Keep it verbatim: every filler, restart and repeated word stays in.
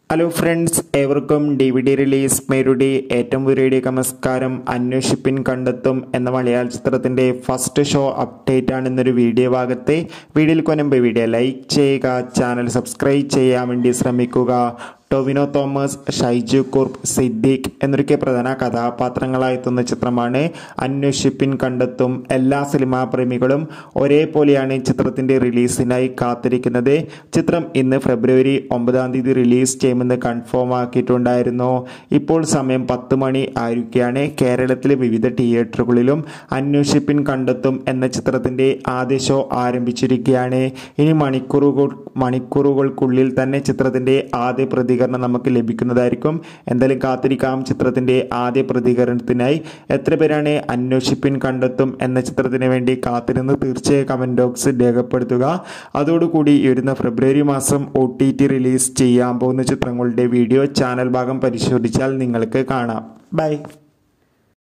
Hello friends, ഏവർക്കും D V D release മേരുടെ ഏറ്റവും പുതിയ നമസ്കാരം. അന്വേഷിപ്പിൻ കണ്ടെത്തും എന്ന മലയാള ചിത്രത്തിൻ്റെ ഫസ്റ്റ് ഷോ അപ്ഡേറ്റ് ആണ് ഇന്നൊരു വീഡിയോ ഭാഗത്തെ. വീഡിയോയിൽ കൊനുമ്പ് വീഡിയോ ലൈക്ക് ചെയ്യുക, ചാനൽ സബ്സ്ക്രൈബ് ചെയ്യാൻ വേണ്ടി ശ്രമിക്കുക. ടൊവിനോ തോമസ്, ഷൈജു കുർപ്പ്, സിദ്ദീഖ് എന്നൊക്കെ പ്രധാന കഥാപാത്രങ്ങളായെത്തുന്ന ചിത്രമാണ് അന്വേഷിപ്പിൻ കണ്ടെത്തും. എല്ലാ സിനിമാ പ്രേമികളും ഒരേപോലെയാണ് ചിത്രത്തിൻ്റെ റിലീസിനായി കാത്തിരിക്കുന്നത്. ചിത്രം ഇന്ന് ഫെബ്രുവരി ഒമ്പതാം തീയതി റിലീസ് ചെയ്യുമെന്ന് കൺഫേം ആക്കിയിട്ടുണ്ടായിരുന്നു. ഇപ്പോൾ സമയം പത്ത് മണി ആയിരിക്കുകയാണ്. കേരളത്തിലെ വിവിധ തിയേറ്ററുകളിലും അന്വേഷിപ്പിൻ കണ്ടെത്തും എന്ന ചിത്രത്തിൻ്റെ ആദ്യ ഷോ ആരംഭിച്ചിരിക്കുകയാണ്. ഇനി മണിക്കൂറുകൾ മണിക്കൂറുകൾക്കുള്ളിൽ തന്നെ ചിത്രത്തിൻ്റെ ആദ്യ പ്രതി നമുക്ക് ലഭിക്കുന്നതായിരിക്കും. എന്തായാലും കാത്തിരിക്കാം ചിത്രത്തിന്റെ ആദ്യ പ്രതികരണത്തിനായി. എത്ര പേരാണ് അന്വേഷിപ്പിൻ കണ്ടെത്തും എന്ന ചിത്രത്തിന് വേണ്ടി കാത്തിരുന്ന് തീർച്ചയായും കമന്റ് ബോക്സിൽ രേഖപ്പെടുത്തുക. അതോടുകൂടി വരുന്ന ഫെബ്രുവരി മാസം ഒ ടി ടി റിലീസ് ചെയ്യാൻ പോകുന്ന ചിത്രങ്ങളുടെ വീഡിയോ ചാനൽ ഭാഗം പരിശോധിച്ചാൽ നിങ്ങൾക്ക് കാണാം. ബൈ.